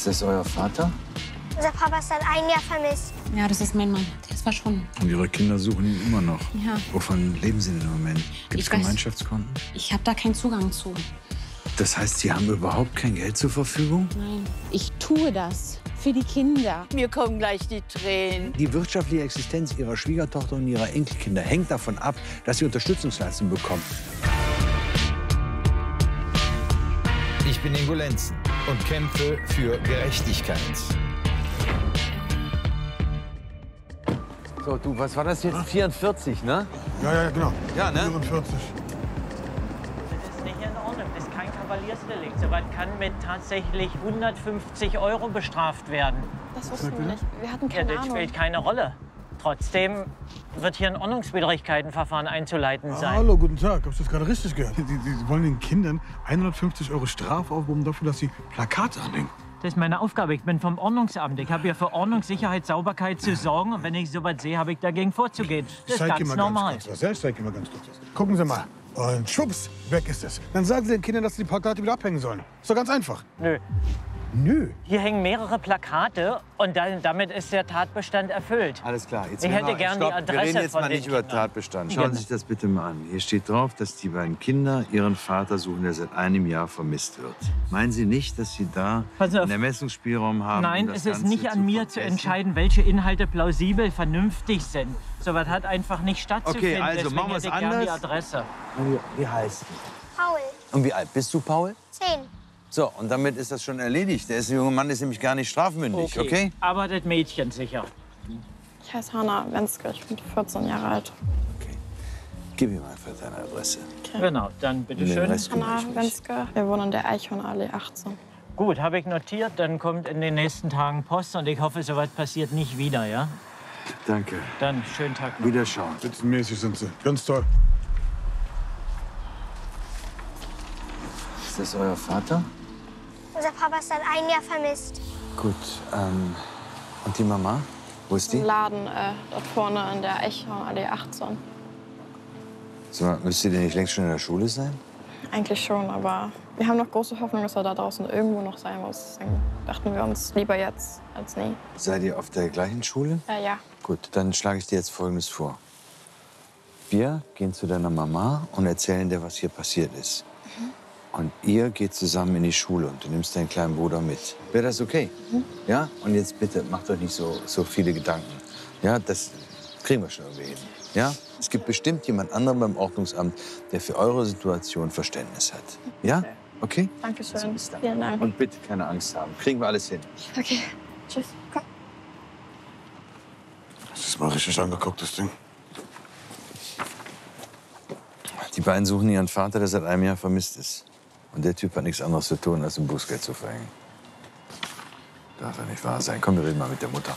Ist das euer Vater? Unser Papa ist seit einem Jahr vermisst. Ja, das ist mein Mann. Der ist verschwunden. Und Ihre Kinder suchen ihn immer noch. Ja. Wovon leben Sie denn im Moment? Gibt es Ich weiß- Gemeinschaftskonten? Ich habe da keinen Zugang zu. Das heißt, Sie haben überhaupt kein Geld zur Verfügung? Nein. Ich tue das für die Kinder. Mir kommen gleich die Tränen. Die wirtschaftliche Existenz ihrer Schwiegertochter und ihrer Enkelkinder hängt davon ab, dass sie Unterstützungsleistungen bekommen. Ich bin Ingo Lenzen und kämpfe für Gerechtigkeit. So, du, was war das jetzt? 44, ne? Ja, genau. Ja, ne? 44. Das ist nicht in Ordnung. Das ist kein Kavaliersdelikt. Sowas kann mit tatsächlich 150 € bestraft werden. Das wussten wir nicht. Wir hatten Ja, keine das Ahnung. spielt keine Rolle. Trotzdem wird hier ein Ordnungswidrigkeitenverfahren einzuleiten sein. Hallo, guten Tag. Hab ich das gerade richtig gehört? Die wollen den Kindern 150 € Strafe aufbrummen dafür, dass sie Plakate anhängen. Das ist meine Aufgabe. Ich bin vom Ordnungsamt. Ich habe hier für Ordnung, Sicherheit, Sauberkeit zu sorgen. Und wenn ich sowas sehe, habe ich dagegen vorzugehen. Das ist Zeig dir ganz mal normal. Ganz kurz was. Ja, ich zeig dir mal ganz kurz was. Gucken Sie mal. Und schwupps, weg ist es. Dann sagen Sie den Kindern, dass sie die Plakate wieder abhängen sollen. Ist doch ganz einfach. Nö. Nö. Hier hängen mehrere Plakate und damit ist der Tatbestand erfüllt. Alles klar. Jetzt Ich werden hätte gern die stopp, Adresse wir reden jetzt von mal den nicht über Kindern. Tatbestand. Schauen Genau. Sie sich das bitte mal an. Hier steht drauf, dass die beiden Kinder ihren Vater suchen, der seit einem Jahr vermisst wird. Meinen Sie nicht, dass Sie da Pass auf. einen Ermessungsspielraum haben? Nein, um das es ist Ganze nicht an mir zu verbessern? entscheiden, welche Inhalte plausibel, vernünftig sind. Sowas hat einfach nicht stattzufinden. Okay, also Deswegen machen wir es hätte ich gern die anders. Adresse. Wie heißt du? Paul, Und wie alt bist du, Paul? 10. So, und damit ist das schon erledigt. Der junge Mann ist nämlich gar nicht strafmündig, okay? Aber das Mädchen sicher. Ich heiße Hanna Wenske, ich bin 14 Jahre alt. Okay. Gib ihm einfach deine Adresse. Genau, dann Den bitteschön. Rest kümmere Hanna ich mich. Wenske, wir wohnen in der Eichhornallee 18. Gut, habe ich notiert. Dann kommt in den nächsten Tagen Post und ich hoffe, sowas passiert nicht wieder, ja? Danke. Dann schönen Tag noch. Wiederschauen. Spitzenmäßig sind sie. Ganz toll. Ist das euer Vater? Unser Papa ist seit einem Jahr vermisst. Gut, und die Mama? Wo ist die? Im Laden dort vorne in der Eichhornallee 18. So, müsste die nicht längst schon in der Schule sein? Eigentlich schon, aber wir haben noch große Hoffnung, dass er da draußen irgendwo noch sein muss. Deswegen dachten wir uns lieber jetzt als nie. Seid ihr auf der gleichen Schule? Ja. Gut, dann schlage ich dir jetzt Folgendes vor. Wir gehen zu deiner Mama und erzählen dir, was hier passiert ist. Und ihr geht zusammen in die Schule und du nimmst deinen kleinen Bruder mit. Wäre das okay? Ja? Und jetzt bitte, macht euch nicht so viele Gedanken. Ja, das kriegen wir schon irgendwie hin. Ja? Es gibt bestimmt jemand anderen beim Ordnungsamt, der für eure Situation Verständnis hat. Ja? Okay? Dankeschön. Also bis dann. Vielen Dank. Und bitte keine Angst haben. Kriegen wir alles hin. Okay, tschüss. Komm. Das ist mal richtig angeguckt, das Ding. Die beiden suchen ihren Vater, der seit einem Jahr vermisst ist. Und der Typ hat nichts anderes zu tun, als ein Bußgeld zu verhängen. Darf ja nicht wahr sein. Komm, wir reden mal mit der Mutter.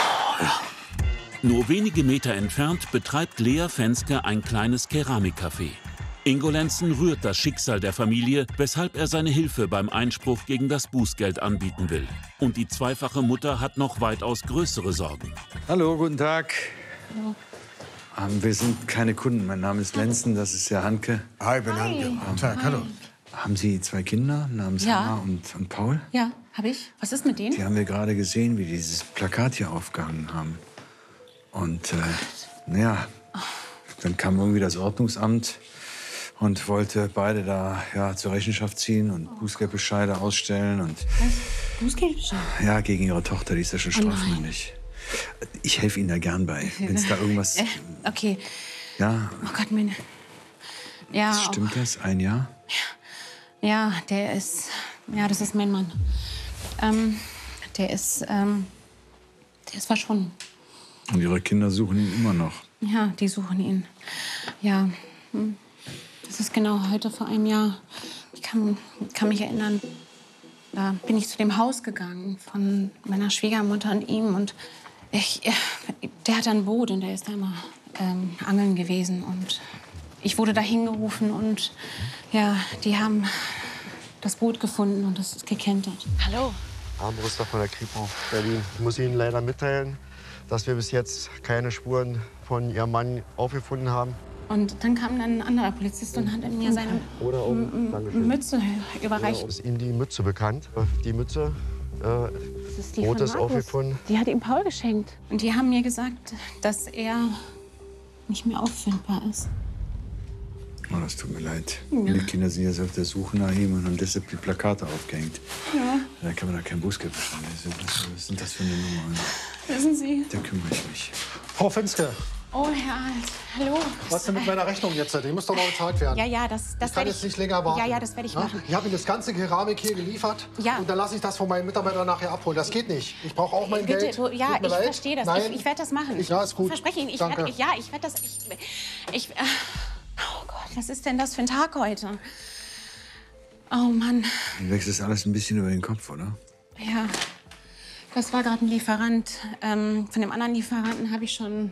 Nur wenige Meter entfernt betreibt Lea Fenske ein kleines Keramikcafé. Ingo Lenzen rührt das Schicksal der Familie, weshalb er seine Hilfe beim Einspruch gegen das Bußgeld anbieten will. Und die zweifache Mutter hat noch weitaus größere Sorgen. Hallo, guten Tag. Hallo. Wir sind keine Kunden. Mein Name ist Lenzen, das ist Herr Hanke. Hi, bin Hanke. Guten Tag, hallo. Haben Sie zwei Kinder namens Ja. Hanna und Paul? Ja, habe ich. Was ist mit denen? Die haben wir gerade gesehen, wie die dieses Plakat hier aufgehangen haben. Und naja, dann kam irgendwie das Ordnungsamt und wollte beide da zur Rechenschaft ziehen und Bußgeldbescheide ausstellen. Und Bußgeldbescheid? ja, gegen ihre Tochter, die ist ja schon Oh nein. strafmündig. Ich helfe Ihnen da gern bei, wenn es da irgendwas... Okay. Ja, Oh Gott, meine... Ja, stimmt das? Ein Jahr? ja, der ist... Ja, das ist mein Mann. Der ist verschwunden. Und Ihre Kinder suchen ihn immer noch. Ja, die suchen ihn. Ja, das ist genau heute vor einem Jahr. Ich kann mich erinnern, da bin ich zu dem Haus gegangen von meiner Schwiegermutter und ihm. Und der hat ein Boot und der ist da immer angeln gewesen. Und ich wurde da hingerufen und ja, die haben das Boot gefunden und das ist gekentert. Hallo. Armbruster von der Kripo Berlin. Ich muss Ihnen leider mitteilen, dass wir bis jetzt keine Spuren von Ihrem Mann aufgefunden haben. Und dann kam dann ein anderer Polizist und hat mir seine Oder Dankeschön. Mütze überreicht. Ist Ihnen die Mütze bekannt? Die Mütze Das ist die Rotes von Markus. aufgefunden. Die hat ihm Paul geschenkt. Und die haben mir gesagt, dass er nicht mehr auffindbar ist. Oh, das tut mir leid. Ja. Die Kinder sind jetzt auf der Suche nach ihm und haben deshalb die Plakate aufgehängt. Ja. Da kann man da kein Bußgeld bezahlen. Was sind das für eine Nummer? Wissen Sie? Da kümmere ich mich. Frau Fenske, Oh, Herr Alt. Hallo. was denn mit meiner Rechnung jetzt? Die muss doch noch bezahlt werden. Ja, das Ich kann werde jetzt nicht länger warten. Ja, das werde ich machen. Ich habe Ihnen das ganze Keramik hier geliefert. Ja. Und dann lasse ich das von meinen Mitarbeitern nachher abholen. Das geht nicht. Ich brauche auch mein Bitte, Geld. ja, Tut mir ich leid. verstehe das. Nein. Ich werde das machen. Ja, ist gut. Ich verspreche Ihnen, ich Danke. werde das. Oh Gott, was ist denn das für ein Tag heute? Oh Mann. Mir wächst das alles ein bisschen über den Kopf, oder? Ja, das war gerade ein Lieferant. Von dem anderen Lieferanten habe ich schon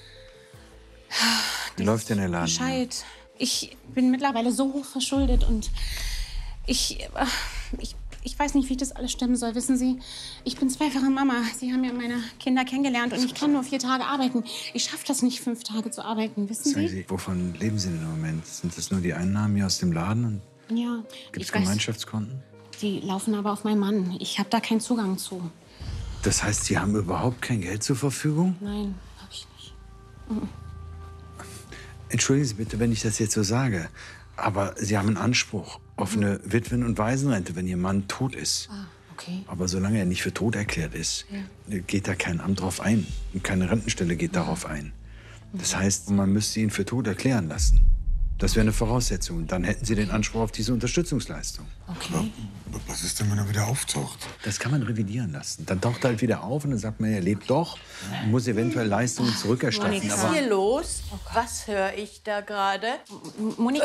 Wie läuft denn der Laden? Bescheid. Ich bin mittlerweile so hoch verschuldet und ich weiß nicht, wie ich das alles stemmen soll. Wissen Sie, ich bin zweifache Mama. Sie haben ja meine Kinder kennengelernt und ich kann nur 4 Tage arbeiten. Ich schaffe das nicht, 5 Tage zu arbeiten. Wissen Sagen Sie? Sie, wovon leben Sie denn im Moment? Sind das nur die Einnahmen hier aus dem Laden? Ja. Gibt es ich weiß, Gemeinschaftskonten? die laufen aber auf meinen Mann. Ich habe da keinen Zugang zu. Das heißt, Sie haben überhaupt kein Geld zur Verfügung? Nein, habe ich nicht. Mhm. Entschuldigen Sie bitte, wenn ich das jetzt so sage, aber Sie haben einen Anspruch auf eine Witwen- und Waisenrente, wenn Ihr Mann tot ist. Ah, okay. Aber solange er nicht für tot erklärt ist, geht da kein Amt drauf ein. Und keine Rentenstelle geht darauf ein. Das heißt, man müsste ihn für tot erklären lassen. Das wäre eine Voraussetzung. Dann hätten Sie den Anspruch auf diese Unterstützungsleistung. Okay. Was ist denn, wenn er wieder auftaucht? Das kann man revidieren lassen. Dann taucht er halt wieder auf und dann sagt man, er lebt doch und muss eventuell Leistungen zurückerstatten. Was ist hier los? Was höre ich da gerade? Monika.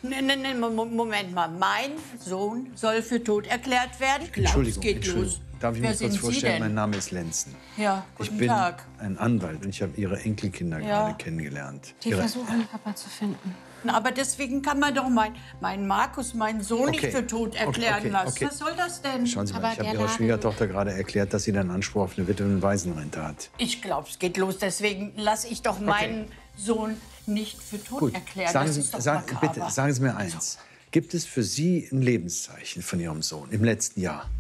Moment mal. Mein Sohn soll für tot erklärt werden? Entschuldigung, Geht Entschuldigung. los. Darf ich Wer mich kurz sind Sie vorstellen? denn? Mein Name ist Lenzen. Ja, Ich guten bin Tag. ein Anwalt und ich habe Ihre Enkelkinder Ja. gerade kennengelernt. Die versuchen, Papa zu finden. Aber deswegen kann man doch meinen Markus, meinen Sohn, nicht für tot erklären lassen. Was soll das denn? Schauen Sie mal, ich habe Ihrer Schwiegertochter gerade erklärt, dass sie dann Anspruch auf eine Witwen- und Waisenrente hat. Ich glaube, es geht los. Deswegen lasse ich doch meinen Sohn nicht für tot Gut, erklären. sagen das Sie, ist doch sagen, makaber. bitte, sagen Sie mir eins. Gibt es für Sie ein Lebenszeichen von Ihrem Sohn im letzten Jahr?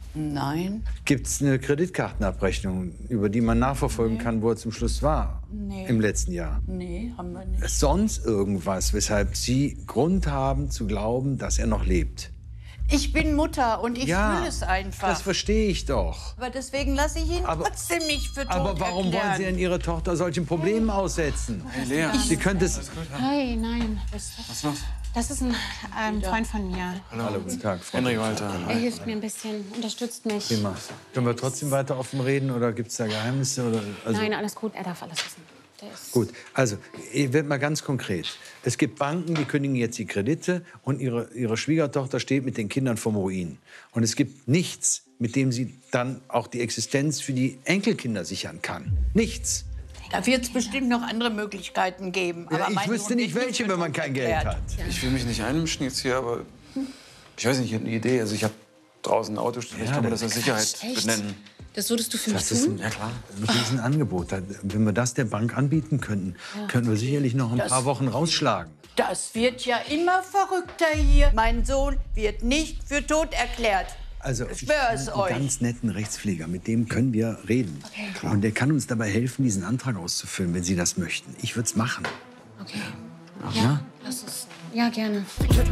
Nein. Gibt es eine Kreditkartenabrechnung, über die man nachverfolgen kann, wo er zum Schluss war Nee. im letzten Jahr? Nee, haben wir nicht. Sonst irgendwas, weshalb Sie Grund haben zu glauben, dass er noch lebt? Ich bin Mutter und ich Ja, fühle es einfach. Das verstehe ich doch. Aber deswegen lasse ich ihn trotzdem nicht für tot Aber warum erklären. wollen Sie denn Ihre Tochter solchen Problemen aussetzen? Hey, Lea. Sie könnte es... Hey, nein. Was los? Das ist ein Freund von mir. Hallo, guten Tag. Frau Henry Walter. Er hilft mir ein bisschen, unterstützt mich. Prima. Können wir trotzdem weiter offen reden oder gibt es da Geheimnisse? Oder, Nein, alles gut. Er darf alles wissen. Der ist Gut, also ich werde mal ganz konkret. Es gibt Banken, die kündigen jetzt die Kredite und ihre Schwiegertochter steht mit den Kindern vorm Ruin. Und es gibt nichts, mit dem sie dann auch die Existenz für die Enkelkinder sichern kann. Nichts. Da wird es bestimmt noch andere Möglichkeiten geben. Ja, Aber ich mein wüsste Sohn nicht wird welche, für wenn man tot kein Geld erklärt. hat. Ich will mich nicht einmischen jetzt hier, aber ich weiß nicht, ich habe eine Idee. Also ich habe draußen ein Auto stehen. Ich kann mir das als Sicherheit Echt? benennen. Das würdest du für mich Das ist tun? ein, ein Riesenangebot. Wenn wir das der Bank anbieten könnten, könnten wir sicherlich noch ein Das- paar Wochen rausschlagen. Das wird ja immer verrückter hier. Mein Sohn wird nicht für tot erklärt. Also Ich ich schwöre kenne es einen euch. ganz netten Rechtspfleger, mit dem können wir reden. Und der kann uns dabei helfen, diesen Antrag auszufüllen, wenn Sie das möchten. Ich würde es machen. Okay. Ja? Lass es. Ja, gerne.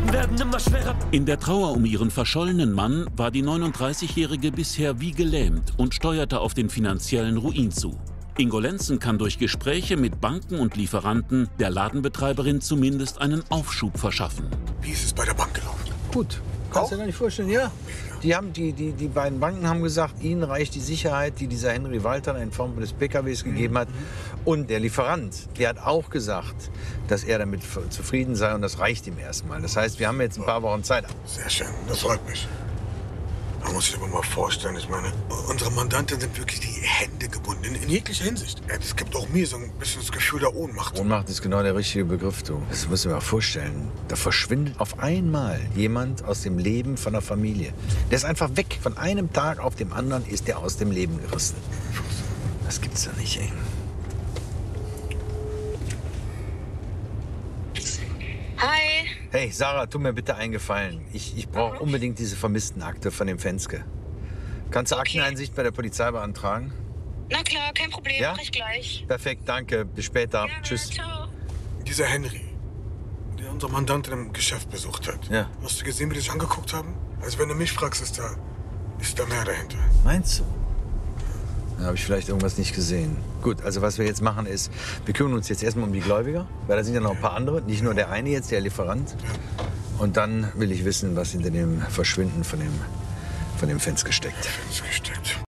In der Trauer um ihren verschollenen Mann war die 39-Jährige bisher wie gelähmt und steuerte auf den finanziellen Ruin zu. Ingo Lenzen kann durch Gespräche mit Banken und Lieferanten der Ladenbetreiberin zumindest einen Aufschub verschaffen. Wie ist es bei der Bank gelaufen? Gut. Kannst du dir gar nicht vorstellen, ja. Die beiden Banken haben gesagt, ihnen reicht die Sicherheit, die dieser Henry Walter in Form des PKWs gegeben hat. Und der Lieferant, der hat auch gesagt, dass er damit zufrieden sei und das reicht ihm erstmal. Das heißt, wir haben jetzt ein paar Wochen Zeit. Sehr schön, das freut mich. Man muss sich aber mal vorstellen, ich meine, unsere Mandanten sind wirklich die Hände gebunden, in jeglicher Hinsicht. Es gibt auch mir so ein bisschen das Gefühl der Ohnmacht. Ohnmacht ist genau der richtige Begriff, du. Das musst du dir mal vorstellen. Da verschwindet auf einmal jemand aus dem Leben von der Familie. Der ist einfach weg. Von einem Tag auf den anderen ist der aus dem Leben gerissen. Das gibt's doch nicht, ey. Hi. Hey, Sarah, tu mir bitte einen Gefallen. Ich brauche unbedingt diese Vermisstenakte von dem Fenske. Kannst du Akteneinsicht bei der Polizei beantragen? Na klar, kein Problem, Ja? mach ich gleich. Perfekt, danke. Bis später. Tschüss. Ciao. Dieser Henry, der unsere Mandantin im Geschäft besucht hat. Ja. Hast du gesehen, wie die sich angeguckt haben? Also wenn du mich fragst, ist da mehr dahinter. Meinst du? Da habe ich vielleicht irgendwas nicht gesehen. Gut, also was wir jetzt machen ist, wir kümmern uns jetzt erstmal um die Gläubiger, weil da sind ja noch ein paar andere, nicht nur der eine jetzt, der Lieferant. Und dann will ich wissen, was hinter dem Verschwinden von dem Fenske steckt.